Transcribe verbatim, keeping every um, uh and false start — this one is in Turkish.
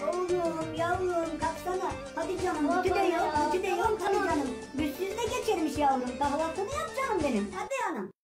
Oğlum yavrum kalksana. Hadi canım Baba bütü de yok. ya, Bütü de yok tamam, tabii tamam. canım. Bütsüz de geçermiş yavrum. Kahvaltını yap canım benim. Hadi hanım.